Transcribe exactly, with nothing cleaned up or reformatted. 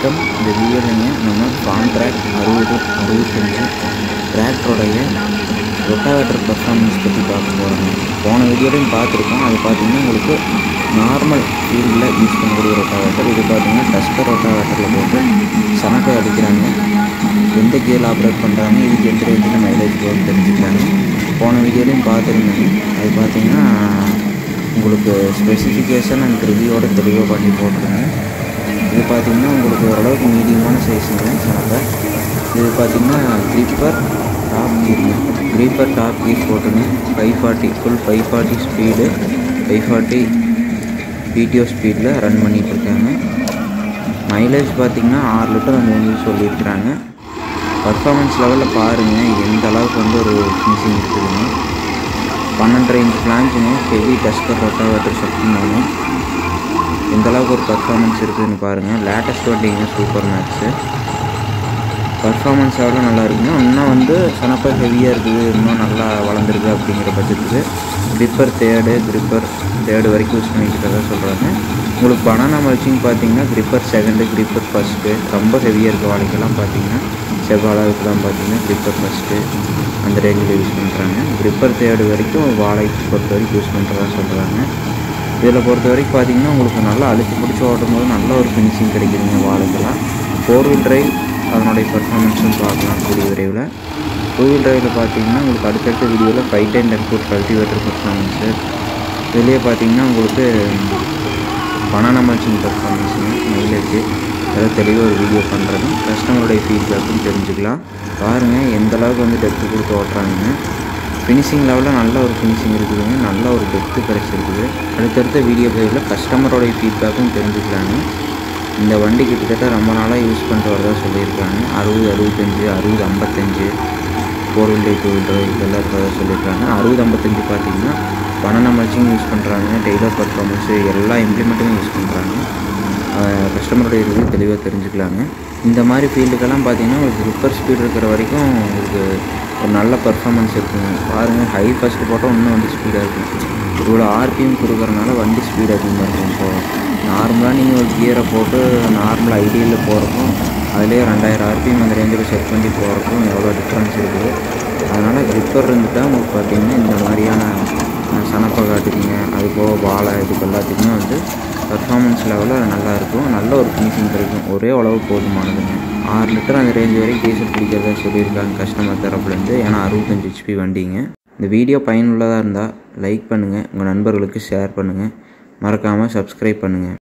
வணக்கம். இந்த வீடியோவில்ங்க நம்ம ஃபார்ம் ட்ராக் அறுபது அறுபத்தஞ்சு டிராக்டருடைய ரொட்டாவேட்டர் பர்ஃபார்மன்ஸ் பற்றி பார்க்க போகிறோங்க. போன வீடியோலையும் பார்த்துருக்கோம். அது பார்த்திங்கன்னா உங்களுக்கு நார்மல் ஃபீல்டில் யூஸ் பண்ணக்கூடிய ரொட்டாவேட்டர். இது பார்த்திங்கன்னா டஸ்கர் ரொட்டாவேட்டரில் போட்டு சனக்கை அடிக்கிறாங்க. எந்த கியரில் ஆப்ரேட் பண்ணுறாங்க, இதுக்கு எந்த ரேஞ்சில் மைலேஜ் போகுது தெரிஞ்சுக்கிறாங்க. போன வீடியோலையும் பார்த்துருந்தேங்க. அது பார்த்திங்கன்னா உங்களுக்கு ஸ்பெசிஃபிகேஷன் அண்ட் ரிவ்யூவோட தெளிவாக பண்ணி போட்டுருங்க. இது பார்த்திங்கன்னா உங்களுக்கு ஓரளவுக்கு மீடியமான சைஸுங்க சனக்கை. இது பார்த்திங்கன்னா க்ரீப்பர் டாப் கீருங்க. க்ரீப்பர் டாப் கீர் போட்டுங்க. Five forty full five forty speed five forty PTO ஸ்பீடில் ரன் பண்ணிகிட்ருக்காங்க. மைலேஜ் பார்த்திங்கன்னா ஆறு லிட்டர் அந்த வந்து சொல்லியிருக்கிறாங்க. பர்ஃபார்மன்ஸ் லெவலில் பாருங்கள் எந்த அளவுக்கு வந்து ஒரு ஃபினிஷிங் இருக்குதுங்க. பன்னெண்டரை இன்ச் பிளான்ச்சுங்க. ஹெவி டஸ்கர் ரொட்டாவேட்டர் சக்திமானு எந்த அளவுக்கு ஒரு பர்ஃபார்மன்ஸ் இருக்குதுன்னு பாருங்கள். லேட்டஸ்ட் வண்டிங்க சூப்பர் மேக்ஸு. பர்ஃபார்மன்ஸ் எவ்வளோ நல்லா இருக்குங்க. இன்னும் வந்து சனப்பை ஹெவியாக இருக்குது, இன்னும் நல்லா வளர்ந்துருக்கு அப்படிங்கிற பட்சத்துக்கு கிரிப்பர் தேர்டு கிரிப்பர் தேர்டு வரைக்கும் யூஸ் பண்ணிக்கிட்டதாக சொல்கிறாங்க. உங்களுக்கு பனானா மல்ச்சிங் பார்த்தீங்கன்னா கிரிப்பர் செகண்டு கிரிப்பர் ஃபஸ்ட்டு ரொம்ப ஹெவியாக இருக்க வாழைக்கெல்லாம் பார்த்தீங்கன்னா செவ்வாழைக்கு தான் பார்த்தீங்கன்னா கிரிப்பர் ஃபஸ்ட்டு அந்த ரேஞ்சில் யூஸ் பண்ணுறாங்க. கிரிப்பர் தேர்டு வரைக்கும் வாழைக்கு பொறுத்த வரைக்கும் யூஸ் பண்ணுறதா சொல்கிறாங்க. இதில் பொறுத்த வரைக்கும் பார்த்திங்கன்னா உங்களுக்கு நல்லா அழுத்தி பிடிச்சி ஓட்டும் போது நல்ல ஒரு ஃபினிஷிங் கிடைக்குதுங்க வாழைக்கெல்லாம். ஃபோர் வீல் ட்ரைவ் அதனுடைய பர்ஃபார்மன்ஸும் பார்க்கலாம் கூடிய விரைவில். டூ வீல் ட்ரைவில் பார்த்தீங்கன்னா உங்களுக்கு அடுத்தடுத்த வீடியோவில் five ten ten foot cultivator performance. இதுலேயே பார்த்தீங்கன்னா உங்களுக்கு பனானா மல்ச்சிங் பர்ஃபார்மன்ஸுங்க மைலேஜ் அதெல்லாம் தெளிவாக ஒரு வீடியோ பண்ணுறது. கஸ்டமருடைய ஃபீட்பேக்கும் தெரிஞ்சுக்கலாம். பாருங்கள் எந்த அளவுக்கு வந்து டெப்த்து கொடுத்து ஓட்டுறாங்க. ஃபினிஷிங் லெவலில் நல்ல ஒரு ஃபினிஷிங் இருக்குதுங்க. நல்ல ஒரு டெப்த்து கிடச்சிருக்குது. அடுத்தடுத்த வீடியோ பேரில் கஸ்டமரோடைய ஃபீட்பேக்கும் தெரிஞ்சுக்கலாங்க. இந்த வண்டி கிட்டத்தட்ட ரொம்ப நாளாக யூஸ் பண்ணிட்டு வரதாக சொல்லியிருக்காங்க. அறுபது அறுபத்தஞ்சு அறுபது ஐம்பத்தஞ்சு ஃபோர் வீல் டே டூ வீல் ட்ரைவ் இதெல்லாம் இருக்கிறதா சொல்லியிருக்காங்க. அறுபது ஐம்பத்தஞ்சு பார்த்திங்கன்னா பனானா மல்ச்சிங் யூஸ் பண்ணுறாங்க. டெய்லர் பர்ஃபார்மன்ஸு எல்லா இம்ப்ளிமெண்ட்டும் யூஸ் பண்ணுறாங்க. கஸ்டமருடைய ரிவ்யூ தெளிவாக தெரிஞ்சுக்கலாங்க. இந்த மாதிரி ஃபீல்டுக்கெல்லாம் பார்த்திங்கன்னா உங்களுக்கு ரிப்பர் ஸ்பீடு இருக்கிற வரைக்கும் உங்களுக்கு ஒரு நல்ல பர்ஃபார்மன்ஸ் இருக்குங்க. பாருங்கள் ஹை ஃபஸ்ட்டு போட்டால் இன்னும் வண்டி ஸ்பீடாக இருக்கும். இவ்வளோ ஆர்பிஎம் கொடுக்குறனால வண்டி ஸ்பீடு அதிகமாக இருக்கும். இப்போது நார்மலாக நீங்கள் ஒரு கியரை போட்டு நார்மல் ஐடியில் போகிறக்கும் அதிலே ரெண்டாயிரம் ஆர்பிஎம் அந்த ரேஞ்சில் செட் பண்ணி போகிறக்கும் எவ்வளோ டிஃப்ரென்ஸ் இருக்குது. அதனால் ரிப்பர் இருந்துட்டால் உங்களுக்கு பார்த்திங்கன்னா இந்த மாதிரியான சனப்பை காட்டுக்குங்க. அது போக வாழை இதுக்கு எல்லாத்துக்குமே வந்து பர்ஃபார்மன்ஸ் லெவலில் நல்லாயிருக்கும். நல்ல ஒரு ஃபினிஷிங் கிடைக்கும். ஒரே அளவு போதுமானதுங்க. ஆறு லிட்டர் அந்த ரேஞ்ச் வரைக்கும் டீசல் பிடிக்கிறதா சொல்லியிருக்காங்க கஸ்டமர் தரப்புலேருந்து. ஏன்னா அறுபத்தஞ்சு ஹெச்பி வண்டிங்க. இந்த வீடியோ பயனுள்ளதாக இருந்தால் லைக் பண்ணுங்கள், உங்கள் நண்பர்களுக்கு ஷேர் பண்ணுங்கள், மறக்காமல் சப்ஸ்கிரைப் பண்ணுங்கள்.